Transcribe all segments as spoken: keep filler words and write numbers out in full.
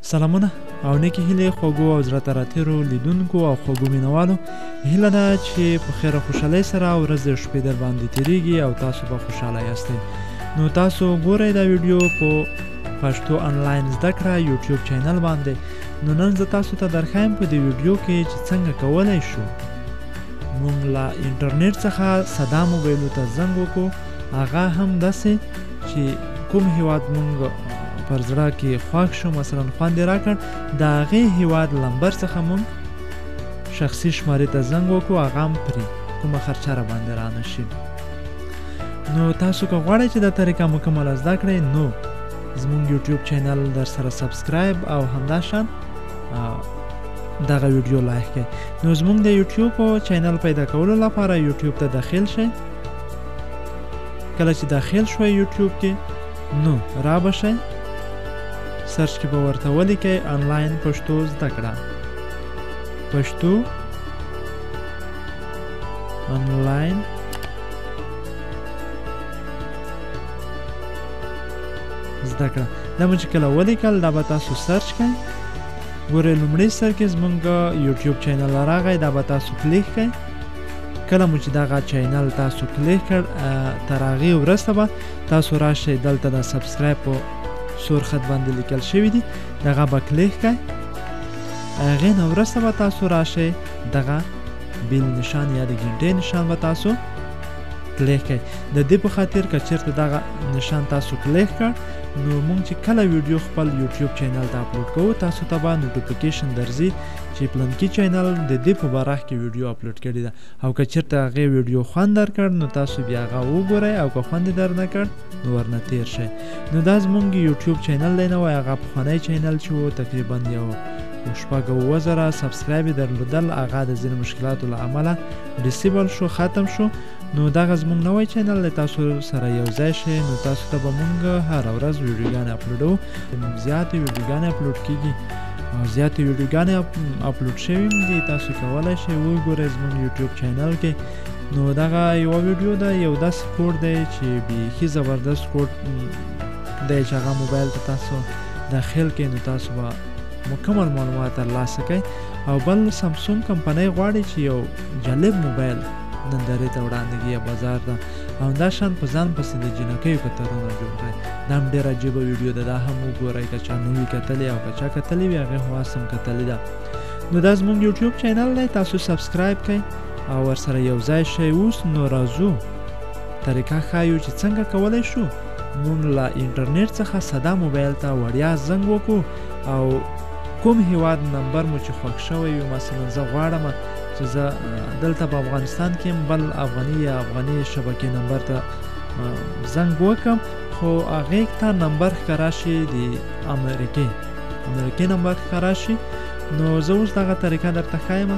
سلامونه او نیکی هیلې خوږو او زړه ته راتېرو لیدونکو او خوږو مینوالو هیله ده چې په خیر او خوشحالۍ سره ورځ د شپې در باندې تېرېږي او تاسو به خوشحاله یاستئ. نو تاسو ګورئ دا ویډیو په پښتو انلاین زده کړه یوټیوب چینل باندې. نو نن زه تاسو ته درښایم په دې ویډیو کې چې څنګه کولی شو موږ له انټرنیټ څخه ساده موبایلو ته زنګ وکړو، هغه هم داسې چې کوم هیواد موږ پر زړه کې خوښ شو، مثلا خوند یې راکړ، د هغې هیواد لمبر څخه موږ شخصي شمارې ته زنګ وکړو، هغه هم پرې کومه خرچه را باندې رانه شي. نو تاسو که غواړئ چې دا طریقه مکمله زده کړئ نو زموږ یوټیوب چینل در سره سبسکرایب او همداشان دغه ویډیو لایک کړئ. نو زموږ د یوټیوب چینل پیدا کولو لپاره یوټیوب ته داخل شئ. کله چې داخل شوئ یوټیوب کې نو را به شئ، سرچ کې به ورته ولیکئ آنلاین پښتو زده کړه، پښتو آنلاین زده کړه. دا مو چې کله ولیکل دا به تاسو سرچ کړئ. ګورئ لومړی سر کې زموږ یوټیوب چینل راغی، دا به تاسو کلیک کړئ. کله مو چې دغه چینل تاسو کلیک کړ تر هغې وروسته به تاسو راشئ، دلته د سبسکرایب په سور خط باندې لیکل شوي دي، دغه به کلیک کړئ. هغې نه وروسته به تاسو راشئ دغه بیل نشان یا د ګنټې نشان به تاسو کلیک کړئ. د دې په خاطر که چېرته دغه نشان تاسو کلیک کړ نو موږ چې کله ویډیو خپل یوټیوب چینل ته اپلوډ کوو تاسو ته به نوټیفیکیشن درځي چې پلانکي چینل د دې په باره کې ویډیو اپلوډ کړې ده، او که چېرته هغې ویډیو خوند درکړ نو تاسو بیا هغه وګورئ، او که خوند یې در نه کړ نو ورنه تېر شئ. نو دا زموږ یوټیوب چینل دی نوی، هغه پخوانی چینل چې و تقریبا یو شپږ اووه زره سبسکرایب یې درلودل، هغه د ځینې مشکلاتو له امله ډیسیبل شو، ختم شو. نو دغه زموږ نوی چینل دی، تاسو سره یو ځای شئ نو تاسو ته به موږ هره ورځ ویډیوګانې اپلوډوو. زیاتې ویډیوګانې اپلوډ کېږي او زیاتې ویډیوګانې اپلوډ شوي دي، تاسو کولی شئ وګورئ زموږ یوټیوب چینل کې. نو دغه یوه ویډیو ده، یو داسې کوډ دی چې بیخي زبردست کوډ دی چې هغه موبایل ته تاسو داخل کړئ نو تاسو به مکمل معلومات ترلاسه کړئ. او بل سامسونګ کمپنۍ غواړي چې یو جالب موبایل نندارې ته وړاندې کړي یا بازار ته، او دا شان په ځان پسې د جینکیو کترونه جوړ کړئ. دا هم ډېره عجیبه ویډیو ده، دا هم وګورئ که چا نه وي کتلې، او که چا کتلې وي هغې خو هسې هم کتلې ده. نو دا زموږ یوټیوب چینل دی، تاسو سبسکرایب کړئ او ورسره یو ځای شئ. اوس نو راځو طریقه ښایو چې څنګه کولی شو موږ له انټرنیټ څخه ساده موبایل ته وړیا زنګ وکړو، او کوم هیواد نمبر مو چې خوښ شوی وي، مثلا زه غواړم چې زه دلته په افغانستان کې بل افغاني یا افغاني شبکې نمبر ته زنګ وکړم، خو هغې ته نمبر ښکاره شي د امریکې امریکې نمبر ښکاره شي. نو زه اوس دغه طریقه درته ښایم.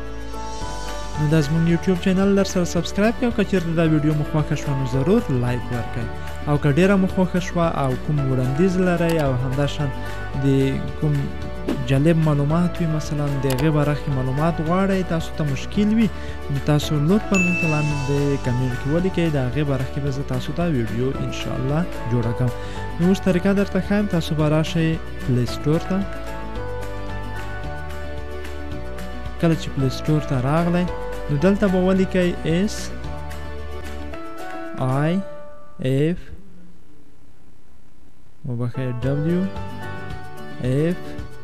نو دا زموږ یوټیوب چینل در سره سبسکرایب کړئ، او که چېرته دا ویډیو مو خوښه شوه نو ضرور لایک ورکړئ، او که ډېره مو خوښه شوه او کوم وړاندیز لرئ او همداشان د کوم جالب معلومات وي، مثلا د هغې باره کې معلومات غواړئ، تاسو ته مشکل وي نو تاسو لطفا موږ ته لاندې د کمنټ کې ولیکئ، د هغې باره کې به زه تاسو ته ویډیو انشاءالله جوړه کړم. نو اوس طریقه درته ښایم. تاسو به راشئ پلی سټور ته. کله چې پلی سټور ته راغلی نو دلته به ولیکئ اس آی اف وبخیر ډبلیو اف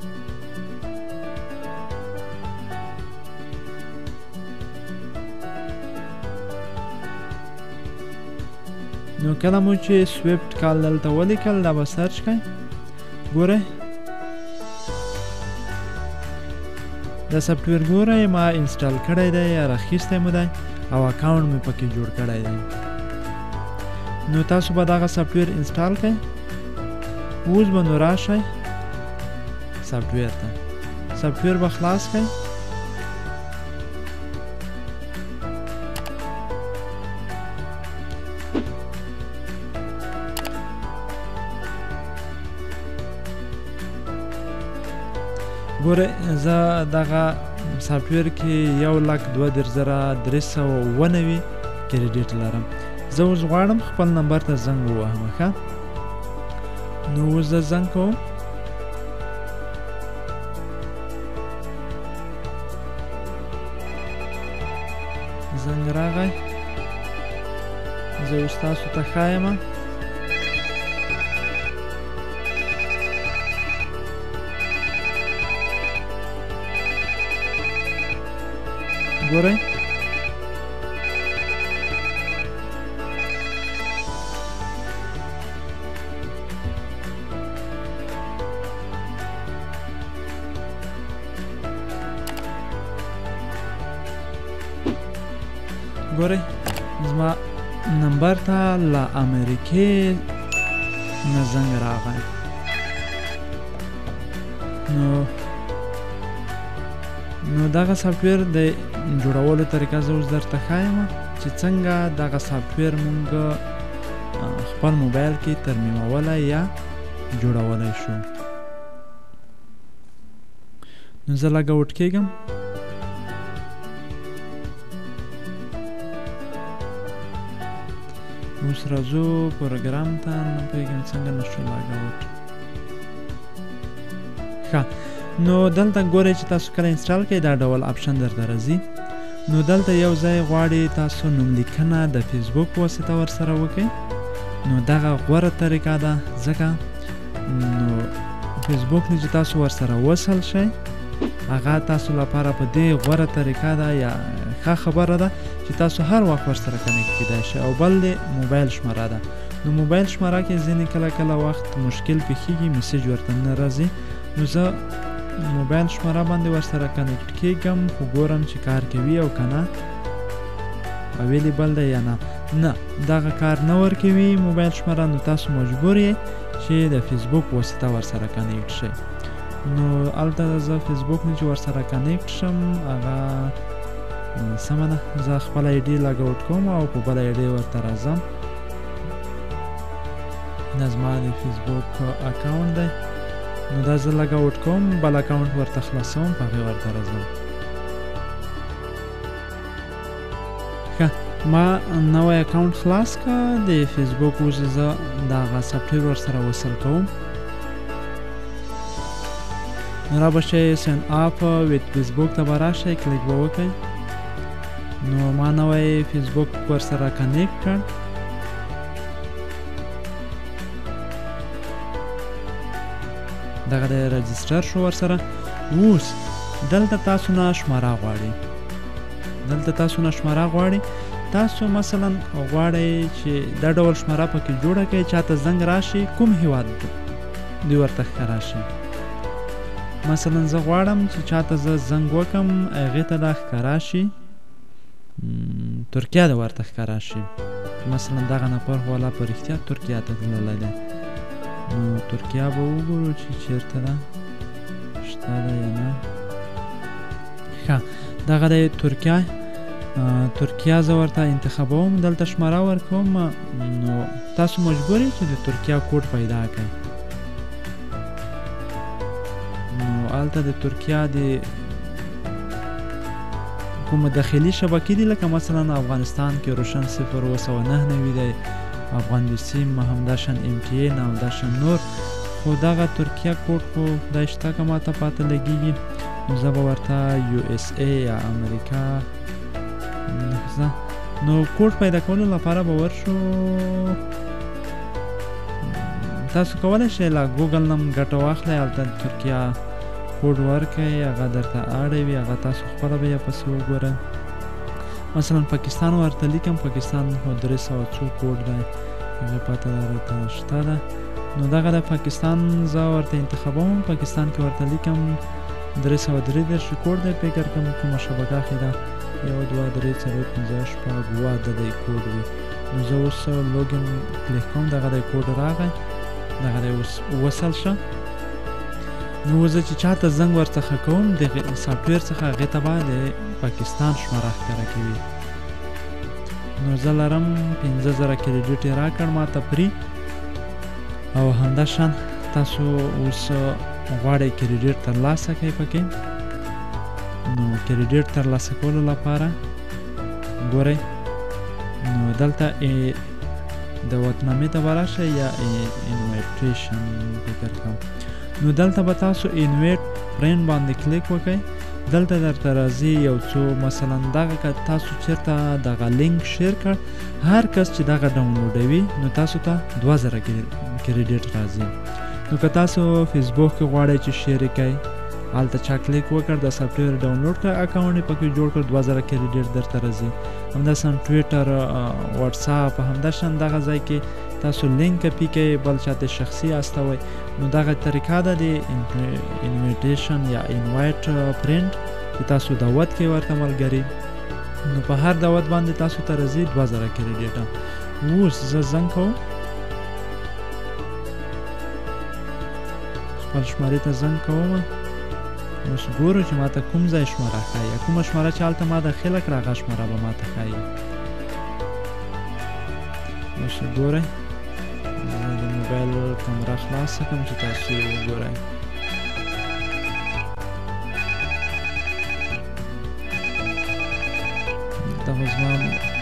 نو کله مو چې سویفټ کال دلته ولیکل دا به سرچ کړئ. ګورئ دا سافټویر ګورئ ما انسټال کړی دی یا راخیستی مو دی او اکاونټ مې پکې جوړ کړی دی. نو تاسو به دغه سافټویر انسټال کړئ. اوس به نو راشئ سافټویر ته، سافټویر به خلاص کړئ. ګورئ زه دغه سافټویر کې یو لک دوه دېرش زره درې سوه اووه نوي کریډیټ لرم. زه اوس غواړم خپل نمبر ته زنګ ووهم. ښه نو اوس زه زنګ کوم. زنګ راغی زه اوس تاسو ته ښایم ګورئ ګورئ زما نمبر ته له امریکې نه زنګ راغی نو نو دغه سافټویر د جوړولو طریقه زه اوس درته ښایم چې څنګه دغه سافټویر مونږ خپل موبایل کې ترمیمولی یا جوړولی شو نو زه لږه وټ کېږم اوس راځو پروګرام ته نه پوهېږم څنګه نشو لاګ اوټ ښه نو دلته ګورئ چې تاسو کله انسټال کړئ دا ډول آپشن درته راځي نو دلته یو ځای غواړي تاسو نوملیکنه د فیسبوک په واسطه ورسره وکړئ نو دغه غوره طریقه ده ځکه نو فیسبوک نه چې تاسو ورسره وصل شئ هغه تاسو لپاره په دې غوره طریقه ده یا ښه خبره ده چې تاسو هر وخت ورسره کنیکټ کیدای شئ او بل د موبایل شماره ده نو موبایل شماره کې ځینې کله کله وخت مشکل پیښیږي میسج ورته نه راځي نو زه موبایل شماره باندې ورسره کنیکټ کیږم خو ګورم چې کار کوي او که نه اویلیبل ده یا نه نه دغه کار نه ورکوي موبایل شماره نو تاسو مجبور یې چې د فیسبوک واسطه ورسره کنیکټ شئ نو هلته زه فیسبوک نه چې ورسره کنیکټ شم هغه سمه ده زه خپل آی ډي لاګ اوټ کوم او په بل آی ډي ورته راځم دا زما د فیسبوک اکاونټ دی نو دا زه لاګ اوټ کوم بل اکاونټ ورته خلاصوم په هغې ورته راځم ښه ما نوی اکاونټ خلاص که د فیسبوک اوس زه دغه سافټویر ورسره وصل کوم را به شئ سین اپ ویت فیسبوک ته به راشئ کلیک به وکړئ نو ما نوی فیسبوک ورسره کنیکټ کړ دغه د رجسټر شو ورسره اوس دلته تاسو نه شماره غواړي دلته تاسو نه شماره غواړي تاسو مثلا غواړئ چې دا ډول شماره پکې جوړه کړئ چاته زنګ راشي کوم هیواد دوی ورته ښه راشي مثلا زه غواړم چې چاته زه زنګ وکم هغې ته دا ښکاره شي ترکیه ده ورته ښکاره شي مثلا دغه نفر خو والا په رښتیا ترکیه ته تللی دی نو ترکیه به وګورو چې چیرته ده شته ده یا نه ښه دغه دی ترکیه ترکیه زه ورته انتخابوم دلته شماره ورکوم نو تاسو مجبور یئ چې د ترکیه کوډ پیدا کړئ نو هلته د ترکیه د کومه داخلي شبکې دي لکه مثلا افغانستان کې روشن صفر اوه سوه نهه نوي دی افغان بیسیم همداشان ام ټي این همداشان نور خو دغه ترکیه کوډ خو دا شته که ماته پاته لګیږي نو زه به ورته یو اس ای یا امریکا نو کوډ پیدا کولو لپاره به ورشو تاسو کولی شئ له ګوګل نه ګټه واخلئ هلته ترکیه کوډ ورکړئ هغه درته اړوي هغه تاسو خپله به یې پسې وګورئ مثلا پاکستان ورته لیکم پاکستان خو درې سوه څو کوډ دی هغې پته درته شته ده نو دغه د پاکستان زه ورته انتخابوم پاکستان کې ورته لیکم درې سوه درې دېرش کوډ دی فکر کوم کومه شبکه کې ده یو دوه درې څلور پنځه شپږ اووه اته دی کوډ وي نو زه اوس لوګین کلیک کوم دغه دی کوډ راغی دغه دی اوس وصل شه نو زه چې چاته زنګ ورڅخه کوم د سافټویر څخه هغې ته به د پاکستان شماره ښکاره کوي نو زه لرم پنځه زره کریډیټ یې راکړ ماته فری او همداشان تاسو اوس غواړئ کریډیټ ترلاسه کړئ پکې نو کریډیټ ترلاسه کولو لپاره ګورئ نو دلته د وطنامې ته به راشئ یا انویټیشن فکر کوم نو دلته به تاسو انویټ فرینډ باندې کلیک وکړئ دلته درته راځي یو څو مثلا دغه که تاسو چېرته دغه لینک شیر کړ هر کس چې دغه ډاونلوډوي نو تاسو ته دوه زره کریډیټ راځي. نو که تاسو فیسبوک کې غواړئ چې شیر یې کوئ هلته چا کلیک وکړ د سافټویر ډاونلوډ کړ اکاونټ یې پکې جوړ کړ دوه زره کریډیټ درته راځي. همداسې هم ټویټر واتساپ همداشان دغه ځای کې تاسو لینک کپي کوئ بل چاته شخصي استوئ نو دغه طریقه ده د انویټیشن یا انوایټ پرنټ چې تاسو دعوت کوئ ورته ملګري نو په هر دعوت باندې تاسو ته راځي دوه زره کریډیټه. اوس زه زنګ کوم خپل شمارې ته زنګ کوم اوس ګورو چې ماته کوم ځای شماره ښایي کومه شماره چې هلته ما داخله کړه هغه شماره به ماته ښایي. اوس ګورئ زه د موبایل کمره خلاصه کړم چې تاسو وګورئ. دلته خو زما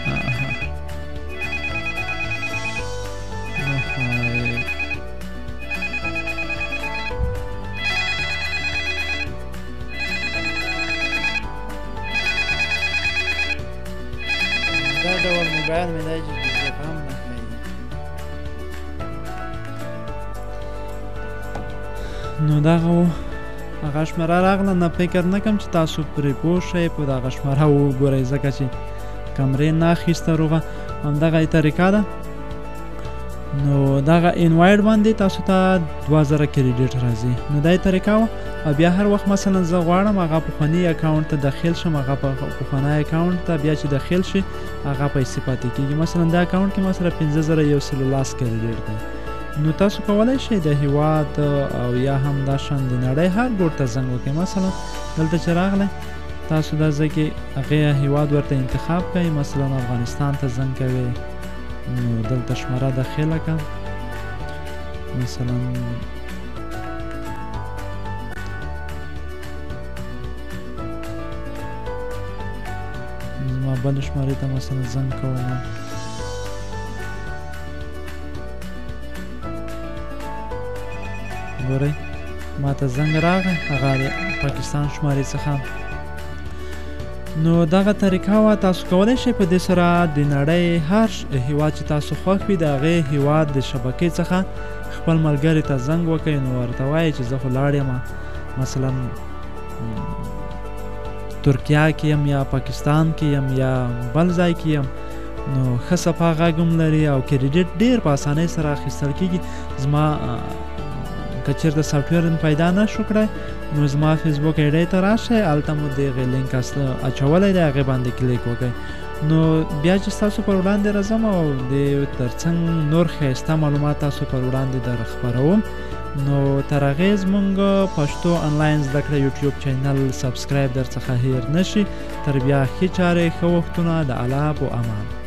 دا ډول موبایل مې دی چې پیغام نه ښایي. نو دغه و هغه شماره راغله نه فکر نه کوم چې تاسو پرې پوه شئ په دغه شماره وګورئ ځکه چې کمرې نه اخیسته روغه همدغه طریقه ده. نو دغه انوایډ باندې تاسو ته دوه زره کریډیټ راځي. نو دا طریقه وه او بیا هر وخت مثلا زه غواړم هغه پخواني اکاونټ ته داخل شم هغه پخوانی اکاونټ ته بیا چې داخل شي هغه پیسې پاتې کېږي. مثلا دا اکاونټ کې ما سره پنځه زره یو سل لس کریډیټ دی. نو تاسو کولی شئ د هیواد او یا هم دا شان د نړۍ هر ګوټ ته زنګ وکړئ. مثلا دلته چې راغلی تاسو دا ځای کې هغې هیواد ورته انتخاب کوئ مثلا افغانستان ته زنګ کوئ نو دلته شماره داخله کړه مثلا زما بل شمارې ته مثلا زنګ کوم ګورئ ما ته زنګ راغی هغه د پاکستان شمارې څخه. نو دغه طریقه وه تاسو کولی شئ په دې سره د نړۍ هر هیواد چې تاسو خوښ وي د هغې هیواد د شبکې څخه خپل ملګري ته زنګ وکړئ نو ورته وایئ چې زه خو لاړ یم مثلا ترکیه کې یم یا پاکستان کې یم یا بل ځای کې یم نو ښه صفا غږ هم لري او کریډیټ ډېر په اسانۍ سره اخیستل کېږي. زما که چېرته سافټویر پیدا نه شو کړی نو زما فیسبوک ایډۍ ته راشئ هلته مو د هغې لینک اچولی دی هغې باندې کلیک وکړئ نو بیا چې ستاسو پر وړاندې راځم او د ترڅنګ نور ښایسته معلومات تاسو پر وړاندې در خپروم نو تر هغې زموږ پښتو انلاین زده کړه یوټیوب چینل سبسکرایب در څخه هیر نشي. تر بیا ښې چارې ښه وختونه د الله په امان.